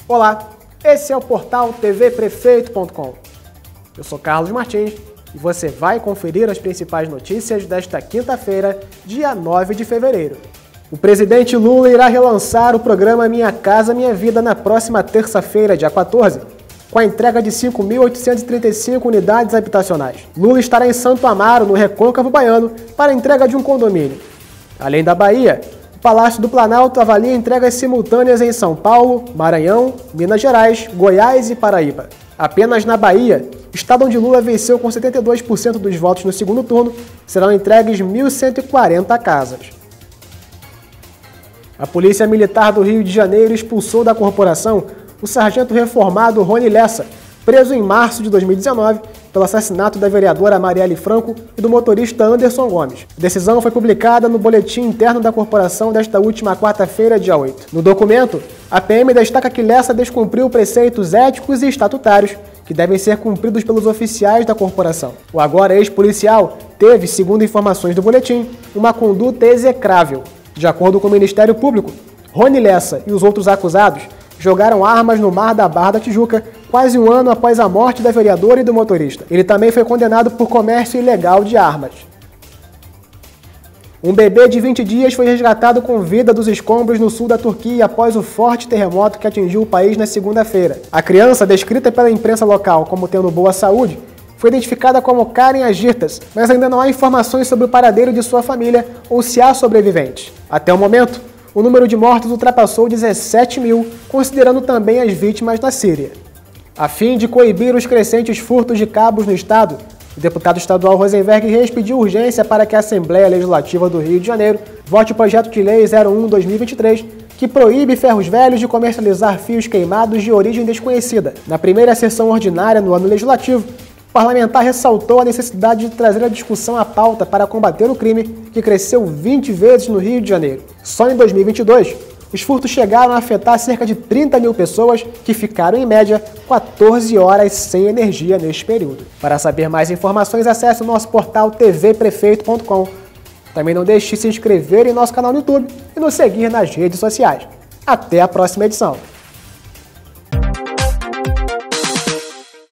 Olá, esse é o portal tvprefeito.com. Eu sou Carlos Martins e você vai conferir as principais notícias desta quinta-feira, dia 9 de fevereiro. O presidente Lula irá relançar o programa Minha Casa Minha Vida na próxima terça-feira, dia 14, com a entrega de 5.835 unidades habitacionais. Lula estará em Santo Amaro, no Recôncavo Baiano, para a entrega de um condomínio. Além da Bahia, o Palácio do Planalto avalia entregas simultâneas em São Paulo, Maranhão, Minas Gerais, Goiás e Paraíba. Apenas na Bahia, estado onde Lula venceu com 72% dos votos no segundo turno, serão entregues 1.140 casas. A Polícia Militar do Rio de Janeiro expulsou da corporação o sargento reformado Rony Lessa, preso em março de 2019 pelo assassinato da vereadora Marielle Franco e do motorista Anderson Gomes. A decisão foi publicada no boletim interno da corporação desta última quarta-feira, dia 8. No documento, a PM destaca que Lessa descumpriu preceitos éticos e estatutários que devem ser cumpridos pelos oficiais da corporação. O agora ex-policial teve, segundo informações do boletim, uma conduta execrável. De acordo com o Ministério Público, Rony Lessa e os outros acusados jogaram armas no Mar da Barra da Tijuca quase um ano após a morte da vereadora e do motorista. Ele também foi condenado por comércio ilegal de armas. Um bebê de 20 dias foi resgatado com vida dos escombros no sul da Turquia após o forte terremoto que atingiu o país na segunda-feira. A criança, descrita pela imprensa local como tendo boa saúde, foi identificada como Karen Agirtas, mas ainda não há informações sobre o paradeiro de sua família ou se há sobreviventes. Até o momento, o número de mortos ultrapassou 17 mil, considerando também as vítimas na Síria. A fim de coibir os crescentes furtos de cabos no estado, o deputado estadual Rosenberg Reis pediu urgência para que a Assembleia Legislativa do Rio de Janeiro vote o projeto de lei 01/2023, que proíbe ferros velhos de comercializar fios queimados de origem desconhecida. Na primeira sessão ordinária no ano legislativo, o parlamentar ressaltou a necessidade de trazer a discussão à pauta para combater o crime, que cresceu 20 vezes no Rio de Janeiro. Só em 2022, os furtos chegaram a afetar cerca de 30 mil pessoas, que ficaram, em média, 14 horas sem energia neste período. Para saber mais informações, acesse o nosso portal tvprefeito.com. Também não deixe de se inscrever em nosso canal no YouTube e nos seguir nas redes sociais. Até a próxima edição!